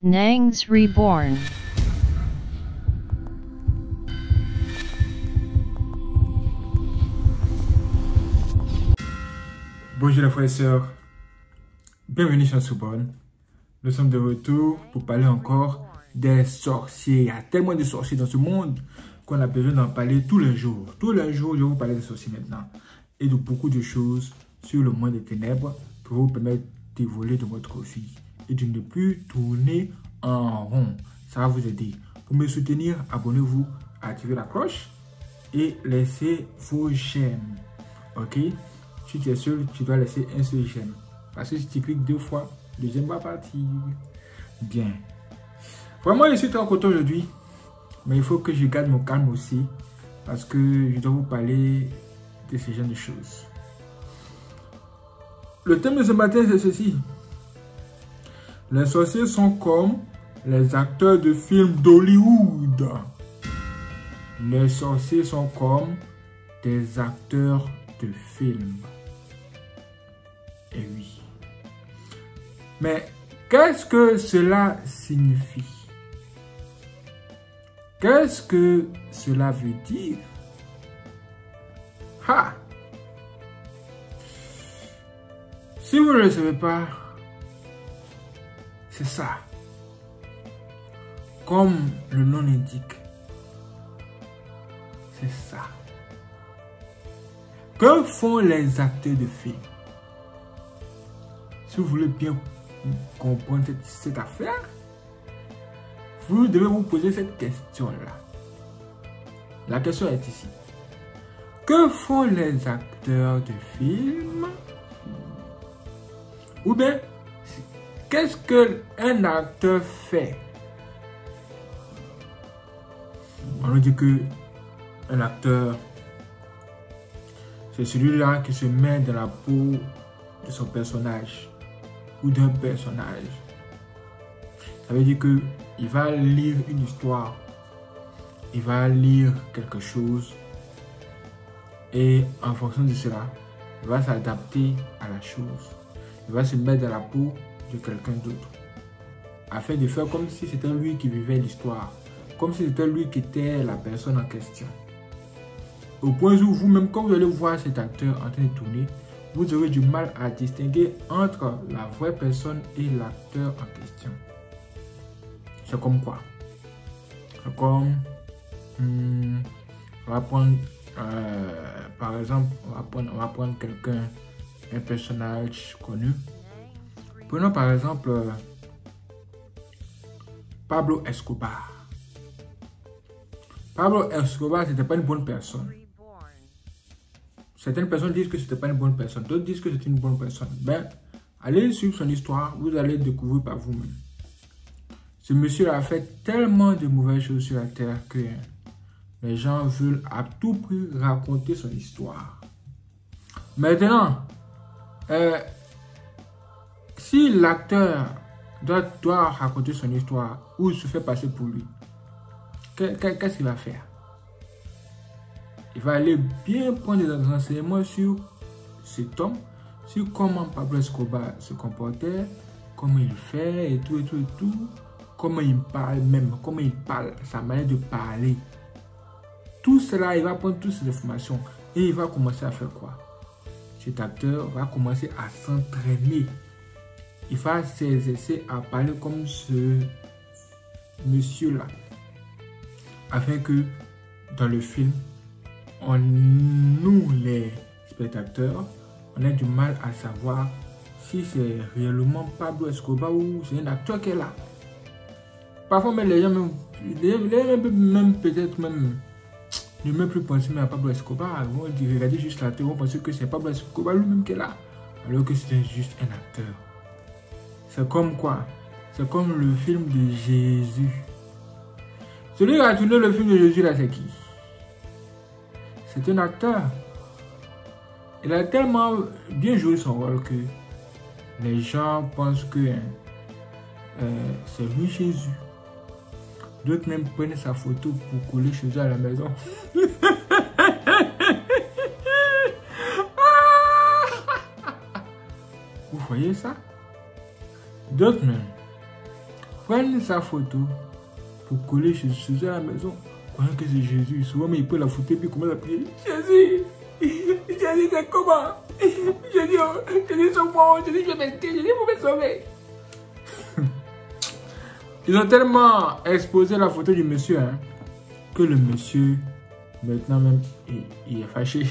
Nangs Reborn. Bonjour les frères et sœurs, bienvenue sur Soubonne. Nous sommes de retour pour parler encore des sorciers. Il y a tellement de sorciers dans ce monde qu'on a besoin d'en parler tous les jours. Tous les jours, je vais vous parler des sorciers maintenant. Et de beaucoup de choses sur le monde des ténèbres pour vous permettre d'évoluer dans votre vie et de ne plus tourner en rond. Ça va vous aider. Pour me soutenir, abonnez-vous, activez la cloche et laissez vos j'aime. Ok? Si tu es seul, tu dois laisser un seul j'aime. Parce que si tu cliques 2 fois, le j'aime va partir. Bien. Vraiment, je suis très content aujourd'hui. Mais il faut que je garde mon calme aussi. Parce que je dois vous parler de ce genre de choses. Le thème de ce matin, c'est ceci. Les sorciers sont comme les acteurs de films d'Hollywood. Les sorciers sont comme des acteurs de films. Et oui. Mais qu'est-ce que cela signifie? Qu'est-ce que cela veut dire? Ha! Si vous ne le savez pas, c'est ça. Comme le nom l'indique, c'est ça. Que font les acteurs de films? Si vous voulez bien comprendre cette affaire, vous devez vous poser cette question-là. La question est ici. Que font les acteurs de films? Ou bien, qu'est-ce qu'un acteur fait? On nous dit que un acteur, c'est celui-là qui se met dans la peau de son personnage ou d'un personnage. Ça veut dire que il va lire une histoire, il va lire quelque chose et en fonction de cela, il va s'adapter à la chose. Il va se mettre dans la peau de quelqu'un d'autre afin de faire comme si c'était lui qui vivait l'histoire, comme si c'était lui qui était la personne en question. Au point où vous-même, quand vous allez voir cet acteur en train de tourner, vous aurez du mal à distinguer entre la vraie personne et l'acteur en question. C'est comme quoi? C'est comme... on va prendre... par exemple, on va prendre quelqu'un, un personnage connu. Prenons par exemple Pablo Escobar. Pablo Escobar, c'était pas une bonne personne. Certaines personnes disent que c'était pas une bonne personne, d'autres disent que c'est une bonne personne. Ben, allez suivre son histoire, vous allez découvrir par vous-même. Ce monsieur a fait tellement de mauvaises choses sur la terre que les gens veulent à tout prix raconter son histoire. Maintenant, si l'acteur doit raconter son histoire ou se fait passer pour lui, qu'est-ce qu'il va faire? Il va aller bien prendre des renseignements sur cet homme, sur comment Pablo Escobar se comportait, comment il fait et tout, comment il parle même, comment il parle, sa manière de parler. Tout cela, il va prendre toutes ces informations et il va commencer à faire quoi? Cet acteur va commencer à s'entraîner. Il va s'exercer à parler comme ce monsieur-là, afin que dans le film, nous les spectateurs, on a du mal à savoir si c'est réellement Pablo Escobar ou c'est un acteur qui est là. Parfois même les gens même peut-être même ne même plus penser même à Pablo Escobar. Ils vont dire, regardez juste l'acteur, ils vont penser que c'est Pablo Escobar lui-même qui est là, alors que c'est juste un acteur. C'est comme quoi? C'est comme le film de Jésus. Celui qui a tourné le film de Jésus là, c'est qui? C'est un acteur. Il a tellement bien joué son rôle que les gens pensent que c'est lui Jésus. D'autres même prennent sa photo pour coller chez eux à la maison. Vous voyez ça? D'autres même prennent sa photo pour coller chez eux à la maison. Croyant que c'est Jésus. Souvent, mais il peut la foutre et puis commence à prier. Jésus, Jésus, c'est comment? Jésus, Jésus, sauve-moi. Jésus, je vais m'aider. Jésus, vous me sauver. Ils ont tellement exposé la photo du monsieur, hein, que le monsieur, maintenant même, il est fâché.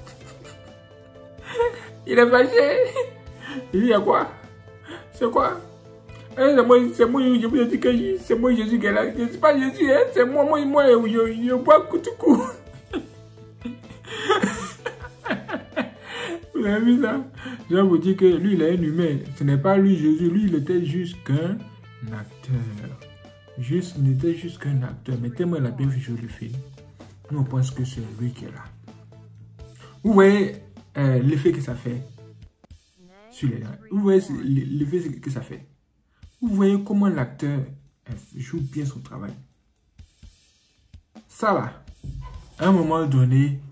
Il est fâché. Il dit, il y a quoi? C'est quoi? C'est moi, je vous ai dit que c'est moi Jésus qui est là. Ce n'est pas Jésus, hein? C'est moi, je bois tout coup. Vous avez vu ça? Je vais vous dire que lui, il est un humain. Ce n'est pas lui Jésus. Lui, il était juste qu'un acteur. Il n'était juste qu'un acteur. Mais tellement il a bien vu le film. Nous, on pense que c'est lui qui est là. Vous voyez l'effet que ça fait sur les gens. Vous voyez l'effet que ça fait. Vous voyez comment l'acteur joue bien son travail. Ça là, à un moment donné,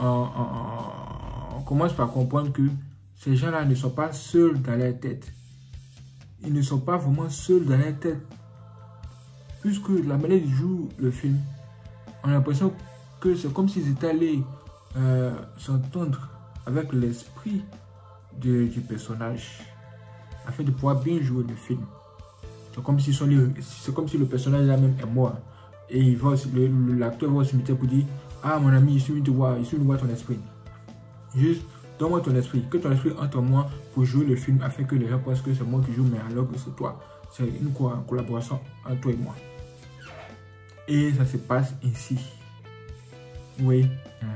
on commence par comprendre que ces gens-là ne sont pas seuls dans leur tête. Ils ne sont pas vraiment seuls dans leur tête. Puisque la manière dont ils jouent le film, on a l'impression que c'est comme s'ils étaient allés s'entendre avec l'esprit du personnage afin de pouvoir bien jouer le film. C'est comme si le personnage là-même est mort. Et l'acteur va au cimetière pour dire: ah mon ami, il suffit de voir ton esprit. Juste donne-moi ton esprit, que ton esprit entre moi pour jouer le film afin que les gens pensent que c'est moi qui joue, mais alors que c'est toi. C'est une collaboration entre toi et moi. Et ça se passe ici. Oui.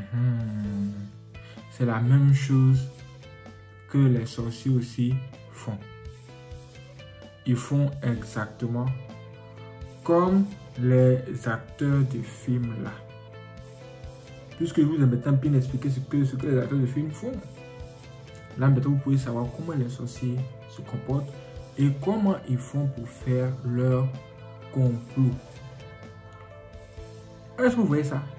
C'est la même chose que les sorciers aussi font. Ils font exactement comme les acteurs de films là. Puisque je vous ai maintenant bien expliqué ce que les acteurs de films font. Là maintenant vous pouvez savoir comment les sorciers se comportent et comment ils font pour faire leur complot. Est-ce que vous voyez ça?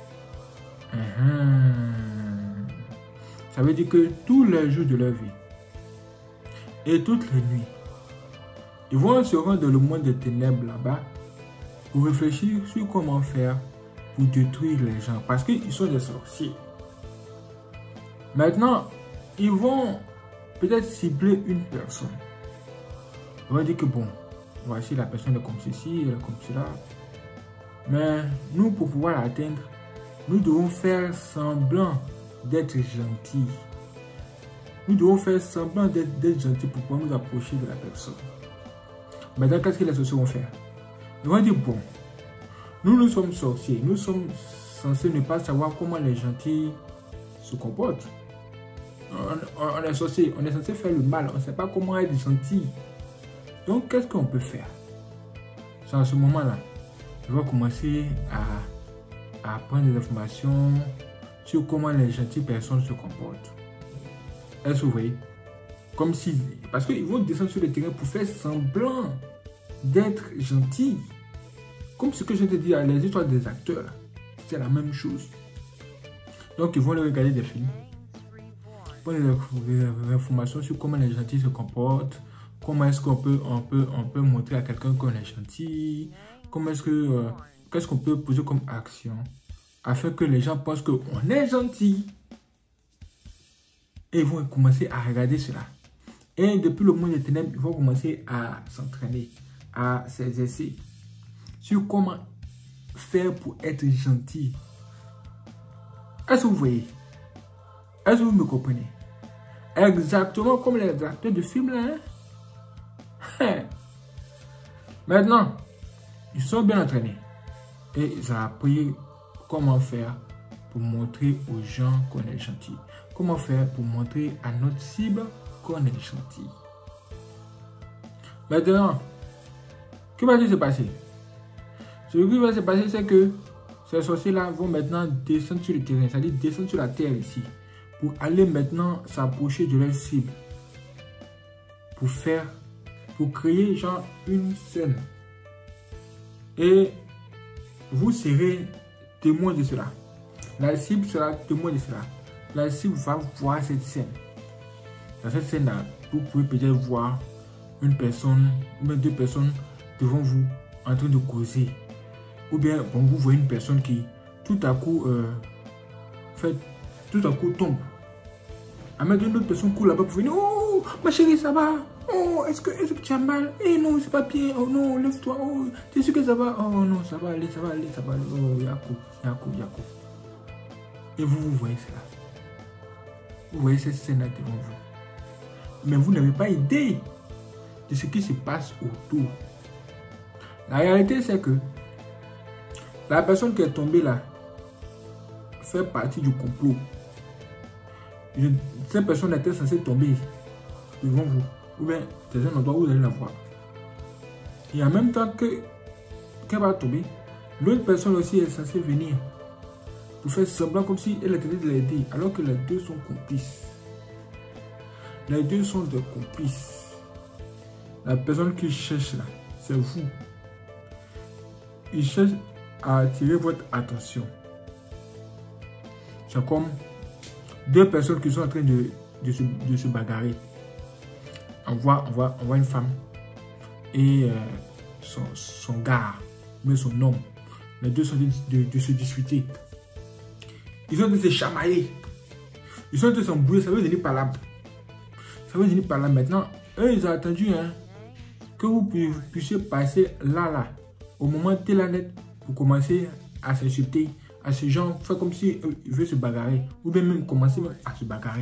Ça veut dire que tous les jours de leur vie et toutes les nuits, ils vont se rendre dans le monde des ténèbres là-bas pour réfléchir sur comment faire pour détruire les gens. Parce qu'ils sont des sorciers. Maintenant, ils vont peut-être cibler une personne. Ils vont dire que bon, voici la personne est comme ceci, elle est comme cela. Mais nous, pour pouvoir l'atteindre, nous devons faire semblant d'être gentils. Nous devons faire semblant d'être gentils pour pouvoir nous approcher de la personne. Maintenant, qu'est-ce que les sorciers vont faire? Ils vont dire, bon, nous sommes sorciers. Nous sommes censés ne pas savoir comment les gentils se comportent. On est sorciers, on est censé faire le mal. On ne sait pas comment être gentil. Donc, qu'est-ce qu'on peut faire? C'est à ce moment-là, ils vont commencer à prendre des informations sur comment les gentilles personnes se comportent. Est-ce que vous voyez? Comme si, parce qu'ils vont descendre sur le terrain pour faire semblant d'être gentils. Comme ce que je te dis, les histoires des acteurs, c'est la même chose. Donc ils vont regarder des films, prendre des informations sur comment les gentils se comportent, comment est-ce qu'on peut montrer à quelqu'un qu'on est gentil, comment est-ce que, qu'est-ce qu'on peut poser comme action, afin que les gens pensent qu'on est gentil. Et ils vont commencer à regarder cela. Et depuis le monde des ténèbres, ils vont commencer à s'entraîner, à s'exercer sur comment faire pour être gentil. Est-ce que vous voyez? Est-ce que vous me comprenez? Exactement comme les acteurs de films là. Hein? Maintenant, ils sont bien entraînés. Et ils ont appris comment faire pour montrer aux gens qu'on est gentil. Comment faire pour montrer à notre cible qu'on est gentil. Maintenant, que va-t-il se passer? Ce qui va se passer, c'est que ces sorciers-là vont maintenant descendre sur le terrain, c'est-à-dire descendre sur la terre ici, pour aller maintenant s'approcher de leur cible. Pour créer genre une scène. Et vous serez témoin de cela. La cible sera témoin de cela. La cible va voir cette scène. Dans cette scène-là, vous pouvez peut-être voir une personne, ou deux personnes devant vous en train de causer. Ou bien, bon, vous voyez une personne qui, tout à coup, tombe. À mettre une autre personne court là-bas pour venir. Oh, ma chérie, ça va? Oh, est-ce que tu as mal? Eh non, c'est pas bien. Oh non, lève-toi. Oh, tu es sûr que ça va? Oh non, ça va aller, ça va aller, ça va aller. Oh, Yako. Et vous voyez cela. Vous voyez cette scène-là devant vous. Mais vous n'avez pas idée de ce qui se passe autour. La réalité, c'est que la personne qui est tombée là fait partie du complot. Cette personne était censée tomber devant vous. Ou bien, c'est un endroit où vous allez la voir. Et en même temps qu'elle va tomber, l'autre personne aussi est censée venir pour faire semblant comme si elle était de l'aider. Alors que les deux sont complices. Les deux sont des complices. La personne qui cherche là, c'est vous. Il cherche à attirer votre attention. C'est comme deux personnes qui sont en train de se bagarrer. On voit une femme et son gars, mais son homme. Les deux sont de se disputer. Ils sont de se chamailler. Ils sont de s'embrouiller. Ça veut venir par là. Ça veut venir par là. Maintenant, eux, ils ont attendu que vous puissiez passer là. Au moment tel la net, pour commencer à s'insulter, à ces gens, faire comme s'ils veulent se bagarrer. Ou bien même commencer à se bagarrer.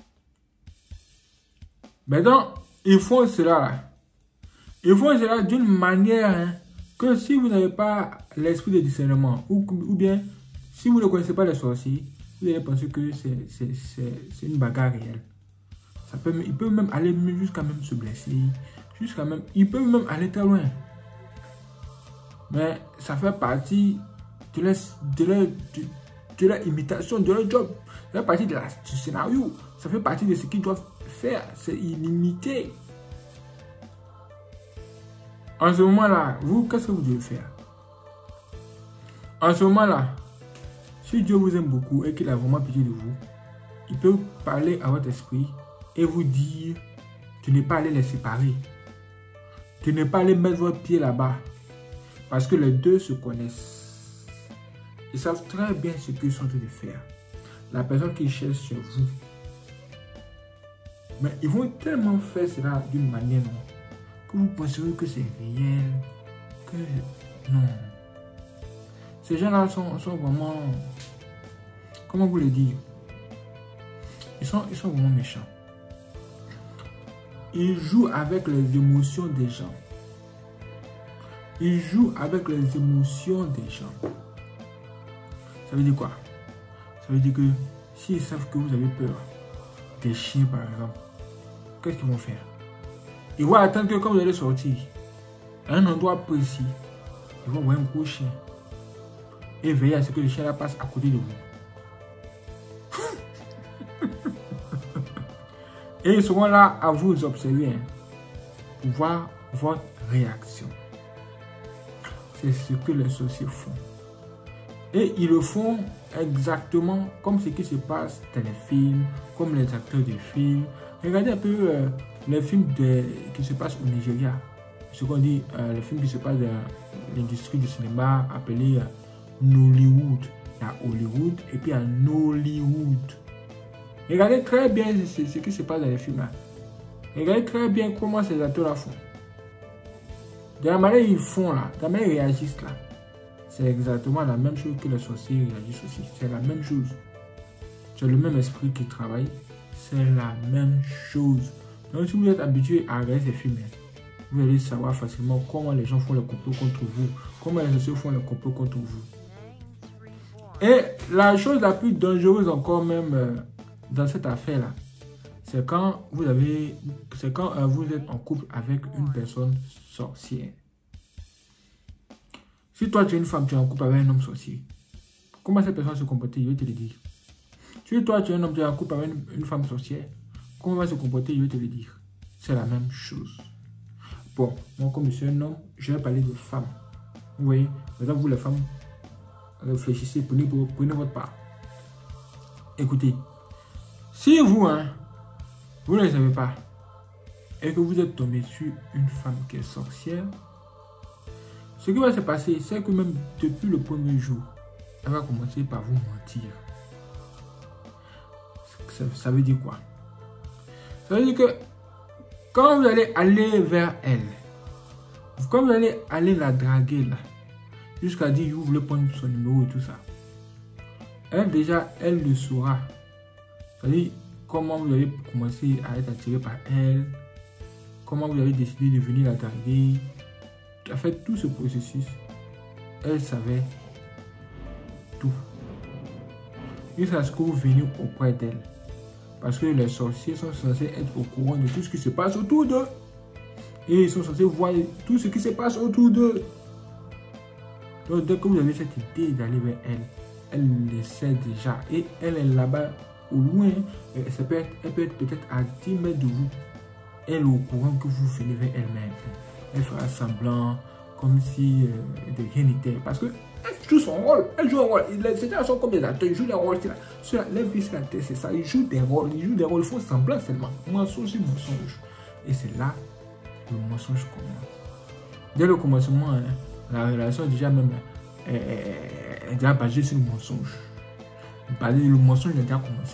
Maintenant, ils font cela là. Ils font cela d'une manière que si vous n'avez pas l'esprit de discernement, ou bien si vous ne connaissez pas les sorciers, vous allez penser que c'est une bagarre réelle. Ils peuvent même aller jusqu'à même se blesser, ils peuvent même aller très loin. Mais ça fait partie de leur imitation, de leur job. Ça fait partie du scénario. Ça fait partie de ce qu'ils doivent faire. C'est illimité. En ce moment-là, vous, qu'est-ce que vous devez faire? En ce moment-là, si Dieu vous aime beaucoup et qu'il a vraiment pitié de vous, il peut parler à votre esprit et vous dire de ne pas aller les séparer. De ne pas aller mettre votre pied là-bas. Parce que les deux se connaissent. Ils savent très bien ce qu'ils sont en train de faire. La personne qui cherche, c'est vous. Mais ils vont tellement faire cela d'une manière que vous penserez que c'est réel. Que non. Ces gens-là sont vraiment... Comment vous le dire? Ils sont vraiment méchants. Ils jouent avec les émotions des gens. Ils jouent avec les émotions des gens. Ça veut dire quoi? Ça veut dire que s'ils savent que vous avez peur des chiens par exemple, qu'est-ce qu'ils vont faire? Ils vont attendre que quand vous allez sortir à un endroit précis, ils vont voir un gros chien et veiller à ce que le chien là passe à côté de vous. Et ils seront là à vous observer pour voir votre réaction. C'est ce que les sorciers font. Et ils le font exactement comme ce qui se passe dans les films, comme les acteurs de films. Regardez un peu les films qui se passent au Nigeria. Ce qu'on dit, les films qui se passent dans l'industrie du cinéma appelé Nollywood. Il y a Hollywood et puis il y a Nollywood. Regardez très bien ce qui se passe dans les films là. Regardez très bien comment ces acteurs là font. De la manière ils font là, de la manière ils réagissent là, c'est exactement la même chose que les sorciers réagissent aussi. C'est la même chose. C'est le même esprit qui travaille. C'est la même chose. Donc si vous êtes habitué à regarder ces films, vous allez savoir facilement comment les gens font le complot contre vous. Comment les sorciers font le complot contre vous. Et la chose la plus dangereuse encore même dans cette affaire là, c'est quand vous êtes en couple avec une personne sorcière. Si toi tu es une femme, tu es en couple avec un homme sorcier, comment cette personne va se comporter? Je vais te le dire. Si toi tu es un homme, tu es en couple avec une femme sorcière, comment elle va se comporter? Je vais te le dire. C'est la même chose. Bon, moi comme je suis un homme, je vais parler de femmes. Vous voyez, maintenant vous les femmes, réfléchissez, prenez votre part. Écoutez, si vous, vous ne le savez pas, et que vous êtes tombé sur une femme qui est sorcière, Ce qui va se passer, c'est que même depuis le premier jour, elle va commencer par vous mentir. Ça veut dire quoi? Ça veut dire que quand vous allez aller vers elle, quand vous allez aller la draguer là, jusqu'à dire vous voulez prendre son numéro et tout ça, elle déjà, elle le saura. C'est-à-dire comment vous allez commencer à être attiré par elle, comment vous avez décidé de venir la draguer. En fait, tout ce processus, elle savait tout. Jusqu'à ce que vous veniez auprès d'elle. Parce que les sorciers sont censés être au courant de tout ce qui se passe autour d'eux. Et ils sont censés voir tout ce qui se passe autour d'eux. Donc, dès que vous avez cette idée d'aller vers elle, elle le sait déjà. Et elle est là-bas, au loin. Elle peut être peut-être à 10 mètres de vous. Elle est au courant que vous venez vers elle-même. Elle fera semblant, comme si de rien n'était. Parce que elle joue son rôle. Elle joue un rôle. Ces gens sont comme des acteurs. Ils jouent des rôles. Les vies sur la tête, c'est ça. Ils jouent des rôles. Ils jouent des rôles. Ils font semblant seulement. Mensonge sur mensonge. Et c'est là que le mensonge commence. Dès le commencement, hein, la relation déjà même est déjà basée sur le mensonge. Le mensonge a déjà commencé.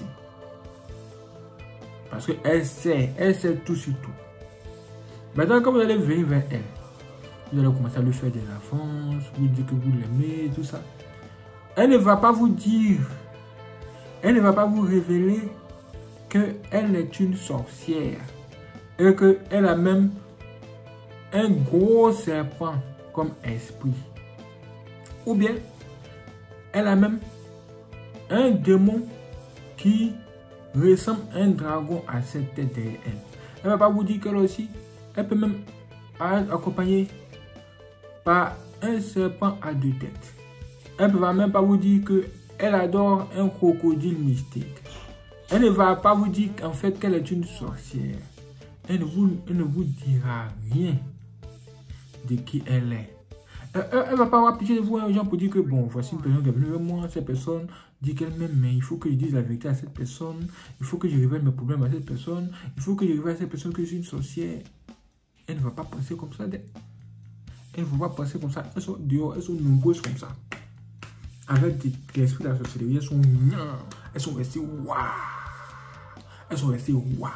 Parce qu'elle sait tout sur tout. Maintenant, quand vous allez venir vers elle, vous allez commencer à lui faire des avances, vous dire que vous l'aimez, tout ça. Elle ne va pas vous dire, elle ne va pas vous révéler qu'elle est une sorcière et qu'elle a même un gros serpent comme esprit. Ou bien, elle a même un démon qui ressemble à un dragon à cette tête derrière elle. Elle ne va pas vous dire qu'elle aussi, elle peut même être accompagnée par un serpent à 2 têtes. Elle ne va même pas vous dire qu'elle adore un crocodile mystique. Elle ne va pas vous dire qu'en fait qu'elle est une sorcière. Elle ne vous dira rien de qui elle est. Elle ne va pas avoir pitié de vous, gens, pour dire que bon, voici une personne qui est venue vers moi, cette personne dit qu'elle m'aime, mais il faut que je dise la vérité à cette personne, il faut que je révèle mes problèmes à cette personne, il faut que je révèle à cette personne que je suis une sorcière. Elle ne va pas penser comme ça. Elles ne vont pas penser comme ça. Elles sont dehors, elles sont nombreuses comme ça. Avec l'esprit de la sorcellerie, elles sont restées waouh. Elles sont restées waouh.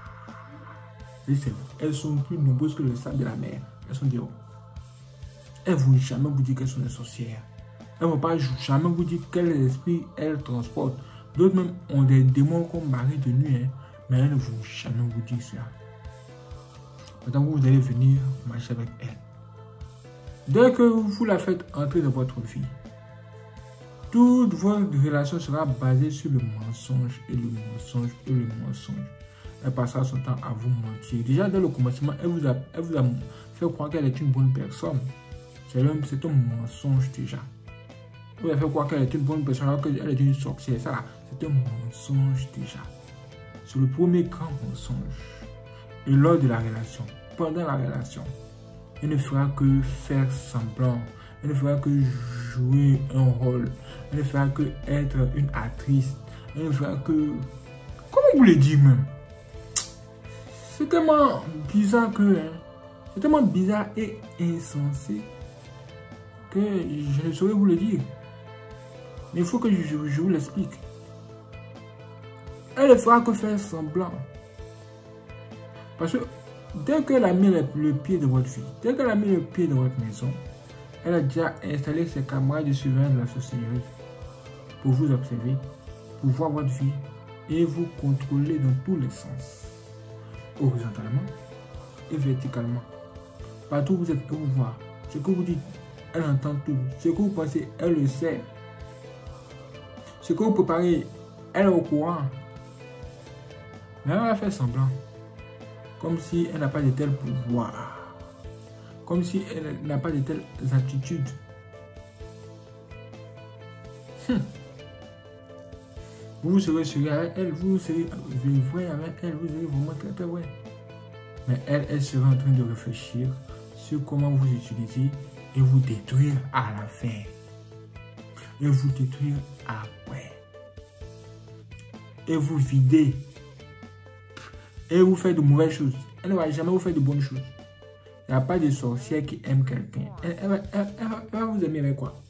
Elles sont plus nombreuses que le sable de la mer. Elles sont dehors. Elles ne vont jamais vous dire qu'elles sont des sorcières. Elles ne vont pas jamais vous dire quel esprit elles transportent. D'autres même ont des démons comme mari de nuit, hein, mais elles ne vont jamais vous dire ça. Maintenant, vous allez venir marcher avec elle. Dès que vous la faites entrer dans votre vie, toute votre relation sera basée sur le mensonge et le mensonge et le mensonge. Elle passera son temps à vous mentir. Déjà, dès le commencement, elle vous a fait croire qu'elle est une bonne personne. C'est un mensonge déjà. Elle vous a fait croire qu'elle est une bonne personne alors qu'elle est une sorcière. Ça, c'est un mensonge déjà. C'est le premier grand mensonge. Et lors de la relation, pendant la relation, elle ne fera que faire semblant. Elle ne fera que jouer un rôle. Elle ne fera que être une actrice. Elle ne fera que... Comment vous le dire même? C'est tellement bizarre que... c'est tellement bizarre et insensé que je ne saurais vous le dire. Mais il faut que je vous l'explique. Elle ne fera que faire semblant. Parce que dès qu'elle a mis le pied dans votre vie, dès qu'elle a mis le pied dans votre maison, elle a déjà installé ses caméras de surveillance de la sorcellerie pour vous observer, pour voir votre vie et vous contrôler dans tous les sens. Horizontalement et verticalement. Partout où vous êtes, elle vous voit. Ce que vous dites, elle entend tout. Ce que vous pensez, elle le sait. Ce que vous préparez, elle est au courant. Mais elle va faire semblant. Comme si elle n'a pas de tels pouvoirs. Comme si elle n'a pas de telles attitudes. Vous serez sûr avec elle, vous serez vrai avec elle, vous serez vraiment très très vrai. Mais elle sera en train de réfléchir sur comment vous utiliser et vous détruire à la fin. Et vous détruire après. Et vous vider. Et vous faire de mauvaises choses. Elle ne va jamais vous faire de bonnes choses. Il n'y a pas de sorcière qui aime quelqu'un. Elle va vous aimer avec quoi?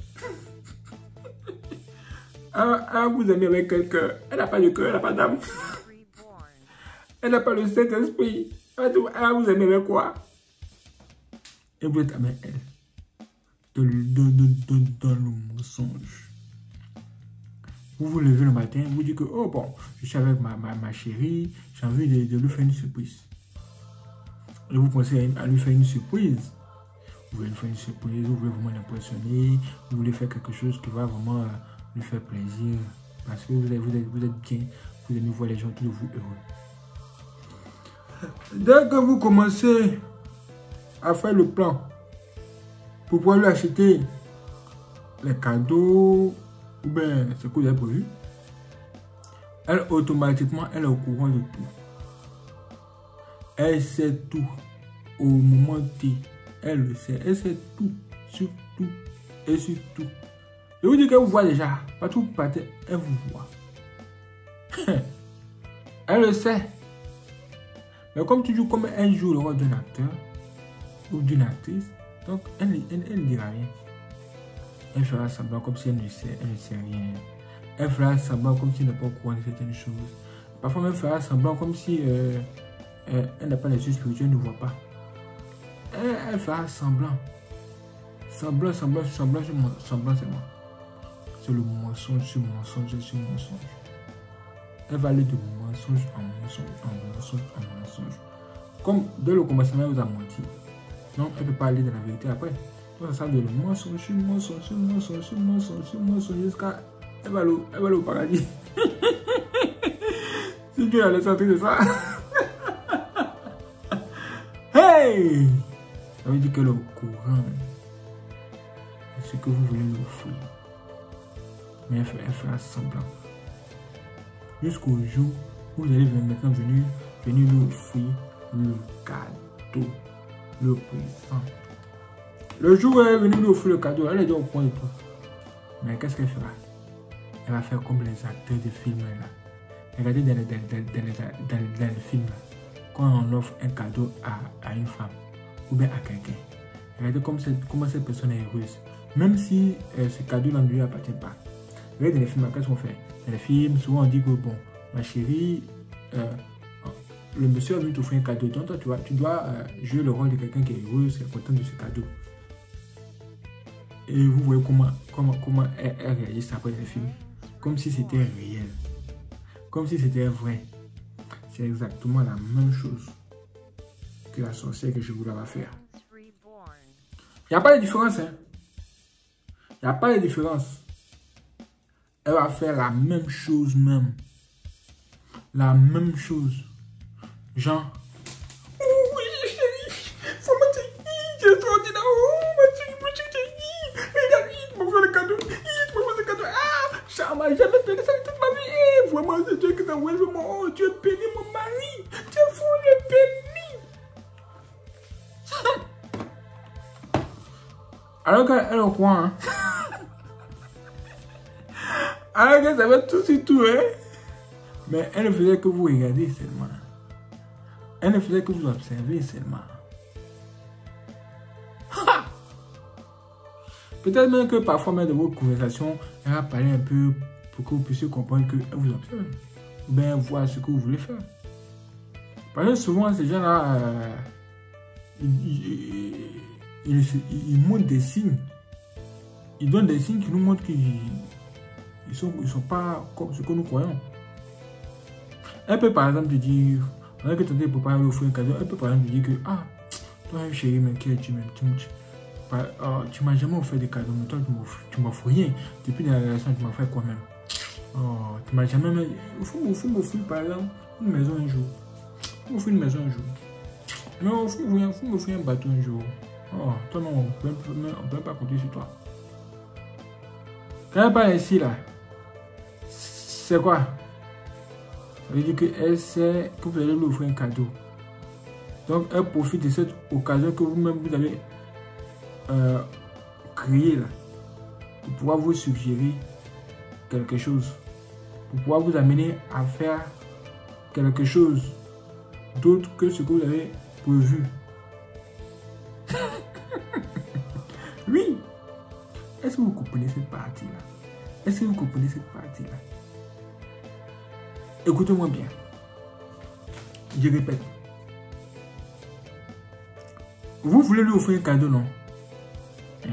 Elle va vous aimer avec quelqu'un. Elle n'a pas de cœur, elle n'a pas d'âme. Elle n'a pas le Saint-Esprit. Elle va vous aimer avec quoi? Et vous êtes avec elle. Dans le mensonge. Vous vous levez le matin, vous dites que, oh bon, je suis avec ma chérie, j'ai envie de lui faire une surprise. Et vous pensez à lui faire une surprise. Vous voulez lui faire une surprise, vous voulez vraiment l'impressionner, vous voulez faire quelque chose qui va vraiment lui faire plaisir. Parce que vous êtes bien, vous aimez voir les gens autour de vous heureux. Dès que vous commencez à faire le plan pour pouvoir lui acheter les cadeaux ou bien ce que vous avez prévu, elle automatiquement, elle est au courant de tout. Elle sait tout. Au moment T, elle le sait. Elle sait tout, sur tout et sur tout. Je vous dis qu'elle vous voit déjà. Partout où vous partez, elle vous voit. Elle le sait. Mais comme tu joues, comme elle joue le rôle d'un acteur ou d'une actrice, donc elle ne dira rien. Elle fera semblant comme si elle ne sait rien. Elle fera semblant comme si elle n'est pas au courant de certaines choses. Parfois, elle fera semblant comme si elle n'a pas les yeux spirituels, elle ne voit pas. Elle fera semblant. Semblant seulement. C'est le mensonge sur mensonge sur mensonge. Elle va aller de mensonge en mensonge. Comme dès le commencement, elle vous a menti. Donc, elle ne peut pas aller dans la vérité après. Donc, ça de le mensonge sur mensonge jusqu'à... Elle va aller au paradis. Si Dieu a laissé entrer de ça. Hey! Ça veut dire qu'elle est au courant de ce que vous voulez lui offrir. Mais elle fera semblant. Jusqu'au jour où vous allez maintenant venir lui offrir le cadeau, le présent. Le jour où elle est venue lui offrir le cadeau, elle est déjà au point de tout. Mais qu'est-ce qu'elle fera? Elle va faire comme les acteurs de films là. Regardez dans les films là. Quand on offre un cadeau à une femme ou bien à quelqu'un, regardez comment cette personne est heureuse. Même si ce cadeau ne lui appartient pas. Regardez dans les films, qu'est-ce qu'on fait? Dans les films, souvent on dit que bon, ma chérie, le monsieur a venu t'offrir un cadeau. Donc toi, tu dois jouer le rôle de quelqu'un qui est heureux, qui est content de ce cadeau. Et vous voyez comment elle réagit après les films. Comme si c'était réel. Comme si c'était vrai. C'est exactement la même chose que la sorcière que je voulais faire. Il n'y a pas de différence. Hein? Il n'y a pas de différence. Elle va faire la même chose même. La même chose. Genre. Oh oui, chérie. Faut me dire. C'est extraordinaire. Oh, ma chérie. Regarde, tu m'as fait le cadeau. Tu m'as fait le cadeau. Ah, ça m'a jamais fait ça toute ma vie. Vraiment, c'est Dieu qui t'a envoyé. Oh, Dieu béni mon mari. Dieu faut le béni. Alors qu'elle est au coin, hein. Alors qu'elle savait tout sur tout, hein. Mais elle ne faisait que vous regarder seulement. Elle ne faisait que vous observer seulement. Peut-être même que parfois, même de vos conversations, elle va parler un peu pour que vous puissiez comprendre qu'elle vous observe. Ou bien voir ce que vous voulez faire. Parce que souvent, ces gens-là, ils montrent des signes. Ils donnent des signes qui nous montrent qu'ils ne sont pas comme ce que nous croyons. Elle peut par exemple te dire, pendant que tu es pour parler offrir un cadeau, elle peut par exemple te dire que, ah, toi chérie, mais tu m'as jamais offert de cadeaux, mais toi tu m'offres rien. Depuis la relation, tu m'as fait quoi même? Oh, tu m'as jamais... Il faut m'offrir par exemple une maison un jour. Il faut m'offrir une maison un jour. Non, il faut m'offrir un bateau un jour. Oh, toi non, on ne peut pas compter sur toi. Quand elle parle ainsi là, c'est quoi? Ça veut dire qu'elle sait que vous allez lui offrir un cadeau. Donc elle profite de cette occasion que vous-même vous avez créée là, pour pouvoir vous suggérer quelque chose, pour pouvoir vous amener à faire quelque chose d'autre que ce que vous avez prévu. Est-ce que vous comprenez cette partie-là? Est-ce que vous comprenez cette partie-là? Écoutez-moi bien. Je répète. Vous voulez lui offrir un cadeau, non? Ça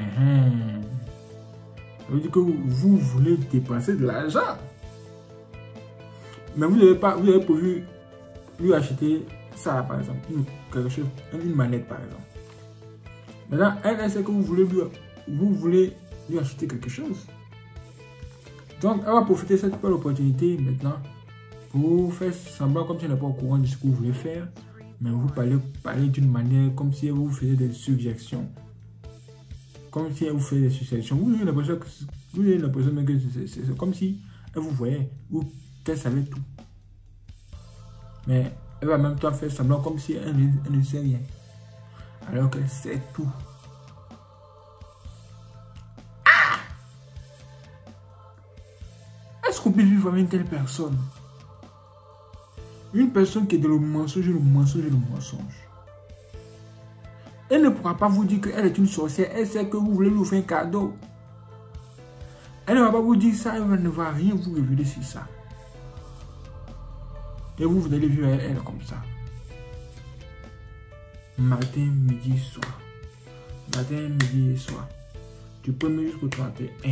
veut dire que vous voulez dépenser de l'argent. Mais vous n'avez prévu lui acheter ça, par exemple. Quelque chose, une manette, par exemple. Maintenant, elle sait que vous voulez lui acheter quelque chose. Donc, elle va profiter de cette belle opportunité maintenant pour faire semblant comme si elle n'est pas au courant de ce que vous voulez faire. Mais vous parlez d'une manière comme si elle vous faisait des suggestions. Comme si elle vous faisait des suggestions. Vous avez l'impression que c'est comme si elle vous voyait ou qu'elle savait tout. Mais elle va en même temps faire semblant comme si elle ne sait rien. Alors qu'elle sait tout. Ah! Est-ce qu'on peut vivre avec une telle personne? Une personne qui est dans le mensonge, le mensonge et le mensonge. Elle ne pourra pas vous dire qu'elle est une sorcière. Elle sait que vous voulez lui offrir un cadeau. Elle ne va pas vous dire ça. Elle ne va rien vous révéler sur ça. Et vous allez vivre avec elle comme ça. Matin, midi, soir. Matin, midi et soir. Du 1er jusqu'au 31.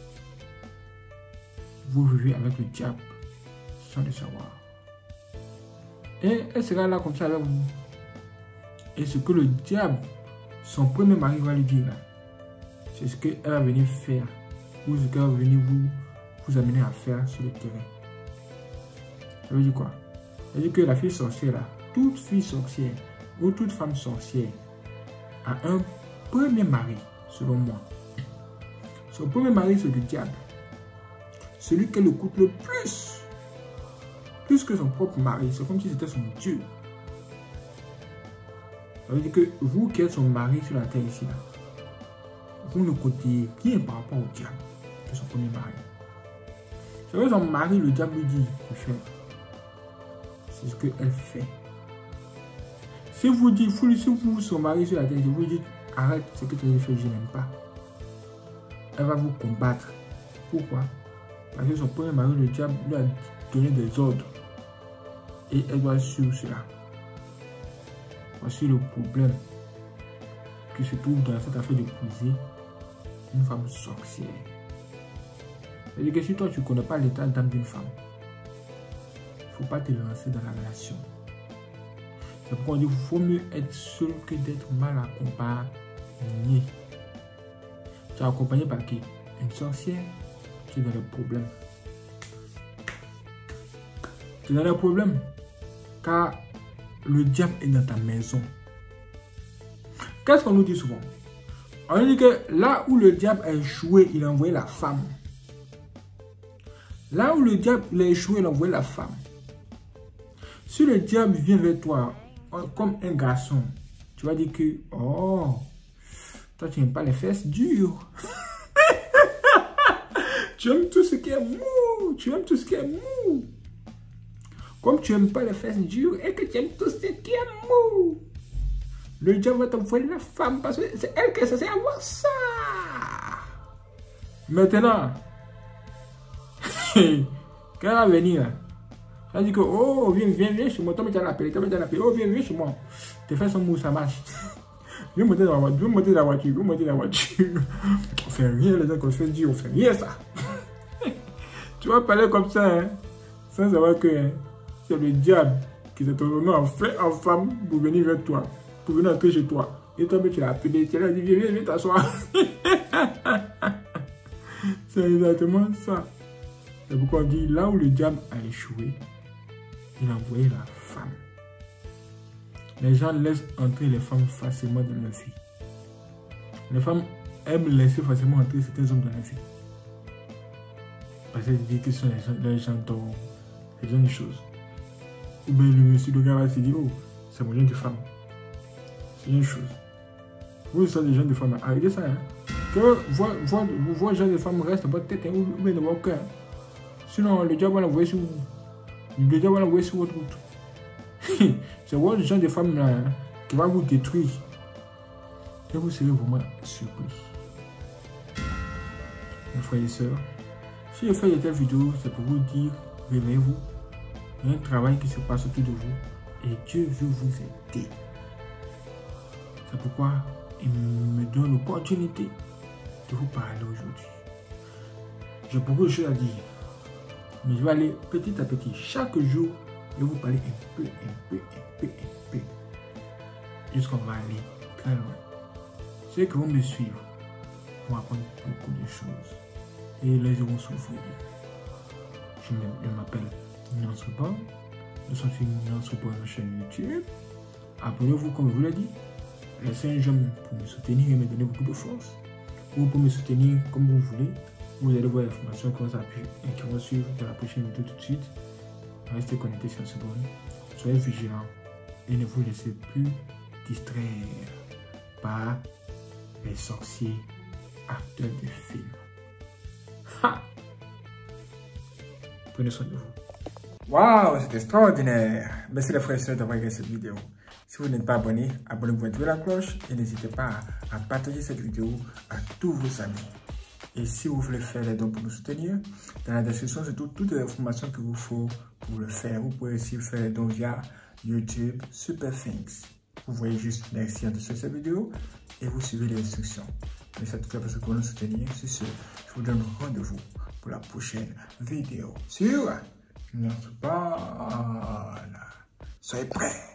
Vous vivez avec le diable sans le savoir. Et elle sera là comme ça avec vous. Et ce que le diable, son premier mari va lui dire là, c'est ce qu'elle va venir faire. Ou ce qu'elle va venir vous amener à faire sur le terrain. Ça veut dire quoi? Ça veut dire que la fille sorcière là, toute fille sorcière ou toute femme sorcière a un premier mari, selon moi. Son premier mari, c'est le diable. Celui qu'elle écoute le plus. Plus que son propre mari. C'est comme si c'était son Dieu. Ça veut dire que vous qui êtes son mari sur la terre ici, là, vous ne comptez rien par rapport au diable, que son premier mari. C'est vrai, son mari, le diable lui dit de faire. C'est ce qu'elle fait. Si vous dites, si vous, son mari sur la terre, vous dites, arrête ce que tu as fait, je n'aime pas. Elle va vous combattre. Pourquoi? Parce que son premier mari, le diable, lui a donné des ordres. Et elle doit suivre cela. Voici le problème qui se trouve dans cette affaire d'épouser une femme sorcière. C'est-à-dire que si toi tu ne connais pas l'état d'âme d'une femme, il ne faut pas te lancer dans la relation. C'est pourquoi on dit qu'il faut mieux être seul que d'être mal accompagné. Tu es accompagné par qui? Une sorcière qui est dans le problème. Tu es dans le problème car le diable est dans ta maison. Qu'est-ce qu'on nous dit souvent? On dit que là où le diable a échoué, il a envoyé la femme. Là où le diable a échoué, il a envoyé la femme. Si le diable vient vers toi comme un garçon, tu vas dire que, oh, toi tu n'aimes pas les fesses dures. Tu aimes tout ce qui est mou. Tu aimes tout ce qui est mou. Comme tu n'aimes pas les fesses dures et que tu aimes tout ce qui est mou. Le diable va t'envoyer la femme parce que c'est elle qui est censée avoir ça. Maintenant, quand elle va venir, elle dit que, oh, viens chez moi. Toi, tu as l'appelé. Oh, viens chez moi. Tes fesses sont mou, ça marche. Viens monter dans la voiture. On fait rien, les gens qu'on fait dire, on fait rien ça. Tu vas parler comme ça, hein, sans savoir que hein, c'est le diable qui s'est transformé en femme pour venir vers toi, pour venir entrer chez toi. Et toi, tu l'as appelé, tu l'as dit, viens t'asseoir. C'est exactement ça. C'est pourquoi on dit, là où le diable a échoué, il a envoyé la femme. Les gens laissent entrer les femmes facilement dans leur vie. Les femmes aiment laisser facilement entrer certains hommes dans leur vie. Parce qu'elles disent que ce sont les gens d'or, les gens de choses. Ou bien le monsieur, le gars va se dire, oh, c'est mon genre de femme. C'est une chose. Vous êtes des gens de femmes, arrêtez ça. Hein. Que vos gens de femmes restent dans votre tête hein, ou bien dans votre cœur. Sinon, le diable va l'envoyer sur vous. Le diable va l'envoyer sur votre route. C'est votre genre de femme là, hein, qui va vous détruire. Et vous serez vraiment surpris. frères et sœurs, si je fais de telles vidéos, c'est pour vous dire, réveillez-vous. Il y a un travail qui se passe autour de vous et Dieu veut vous aider. C'est pourquoi il me donne l'opportunité de vous parler aujourd'hui. J'ai beaucoup de choses à dire, mais je vais aller petit à petit. Chaque jour, je vais vous parler un peu, jusqu'on va aller très loin. Ceux qui vont me suivre vont apprendre beaucoup de choses et les vont souffrir. Je m'appelle Nance Bob. Nous sommes sur Nance Bob, ma chaîne YouTube. Abonnez-vous comme je vous l'ai dit. Laissez un j'aime pour me soutenir et me donner beaucoup de force. Ou pour me soutenir comme vous voulez. Vous allez voir les informations qui vont suivre dans la prochaine vidéo tout de suite. Restez connectés sur ce bon. Soyez vigilants et ne vous laissez plus distraire par les sorciers acteurs de films. Ha! Prenez soin de vous. Waouh, c'est extraordinaire! Merci les frères et sœurs d'avoir regardé cette vidéo. Si vous n'êtes pas abonné, abonnez-vous, activez la cloche et n'hésitez pas à partager cette vidéo à tous vos amis. Et si vous voulez faire les dons pour nous soutenir, dans la description, c'est toutes les informations qu'il vous faut pour le faire. Vous pouvez aussi faire les dons via YouTube, Super Things. Vous voyez juste merci en dessous de cette vidéo et vous suivez les instructions. Mais c'est tout parce que pour nous soutenir. Sur ce, je vous donne rendez-vous pour la prochaine vidéo sur notre Bonne. Soyez prêts!